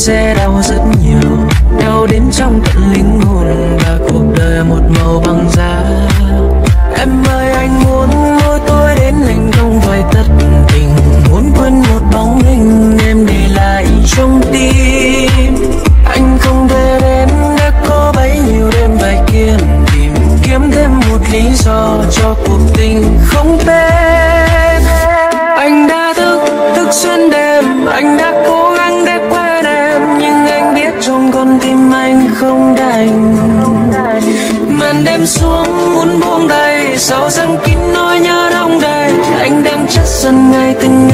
sẽ đau rất nhiều, đau đến trong tận linh hồn, và cuộc đời một màu băng giá. Em ơi anh muốn lôi tôi đến anh không phải tất tình, muốn quên một bóng hình em để lại trong tim. Anh không thể đến đã có bấy nhiêu đêm phải kiên tìm, kiếm thêm một lý do cho cuộc tình không tên. Anh đã thức xuyên đêm, anh đã cố gắng để quên em, nhưng anh biết trong con tim anh không đành. Màn đêm xuống muốn buông tay, sau răng kín nỗi nhớ đông đầy, anh đang chất dần ngày từng